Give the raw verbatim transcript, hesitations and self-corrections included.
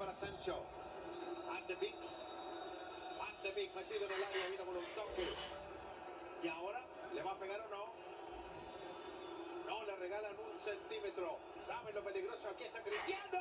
para Sancho. Van de Beek. Van de Beek metido en el área, vino con un toque. Y ahora, ¿le va a pegar o no? No, le regalan un centímetro. ¿Saben lo peligroso? Aquí está Cristiano.